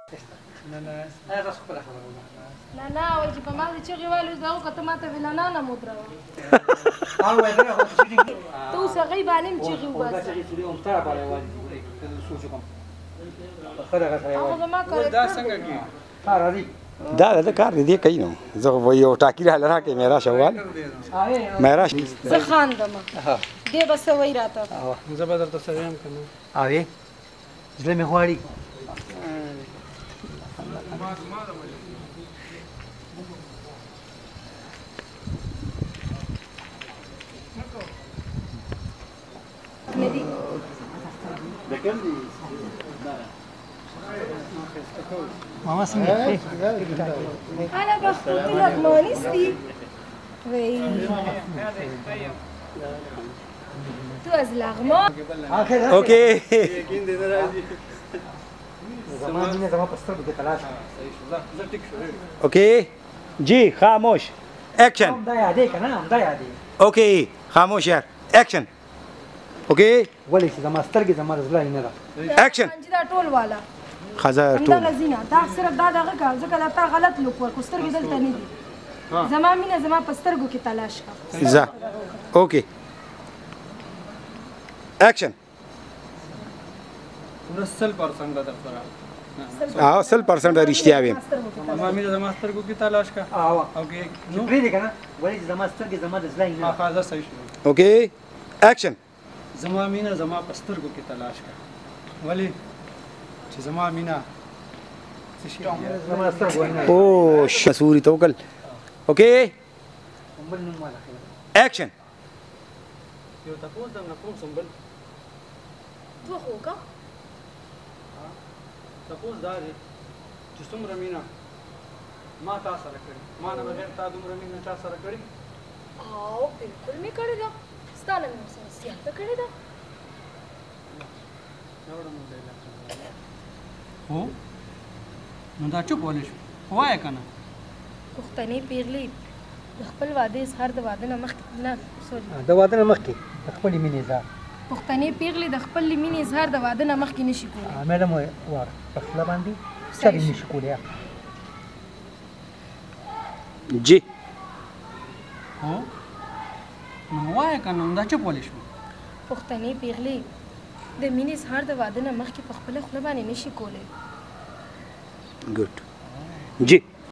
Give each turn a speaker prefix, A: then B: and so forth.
A: نه تاسو خپله خبره وکړه.
B: نه وایي چې په ما دې چغې ویلې اوس دغه که ته ما ته ویله نه مو دروه ته اوس هغې باندې هم چغې وباسه هغه زما کارکټر
C: دا کار دی کوي نو زه خو یو ټاکي راله راکړې مې راشه ووال مې راشه
B: زه خاندم دې به څه وایي راته
A: زه به درته څه ویم که نه
D: اوې زړه مې غواړي ماما څنګه
B: هلا بختوتي لغمانستي وي تو از لغمان
C: اوكي اوكي جي خاموش اكشن اوكي خاموش یار اكشن اوكي
D: ولې چې زما سترګې زما د زړه نه ده
C: اكشن
B: دا ټول والا
C: خزر ټول
B: همدغه زینه دا صرف دا دغه کار ځکه دا تا غلط لوک ورکو سترګې دلته نه دي زما مینه زما په سترګو کې تلاش کا
C: زه اوكي اكشن
A: 100% ده درسره
C: 100% رښتیا ویم
A: زما مینه زما سترګو کې تلاش کا اوکې
D: نو پرې دې کنه ولې چې زما سترګې زما د زړه نه
A: ها صحیح شو
C: اوكي اكشن
A: زما مینه زما په سترګو کې تلاش کا ولې چې زما مینه څه شي
D: زما سترګو نه
C: او شسوري توکل اوكي اكشن
A: یو تاسو د کوم سمبل
B: تو خو کا
A: تاسو دا دي چې څومره مینه ما تاسو سره کړی ما نه بغیر تا دومره مینه چا سره کړی
B: او بالکل می کړی دا ستانه مې سره سیاته کړی دا
A: هو نو دا چوپ ولې شو وایه کنه
B: پښتنې پیغلې د خپل واده اظهار د واده نه مخکې نه سوري
D: د واده نه مخکې د خپلې مینې اظهار
B: پښتنې پیغلې د خپل مینې اظهار د واده نه مخکې نشي کولی
D: میډم وار په خپله باندې سړی نشي کولی
C: جی
A: هو نو وایه کنه دا چوپ ولې شو
B: پښتنې پیغلې د مینې اظهار د واده نه مخکې په خپله خوله باندې نشي کولی
C: ګډ جی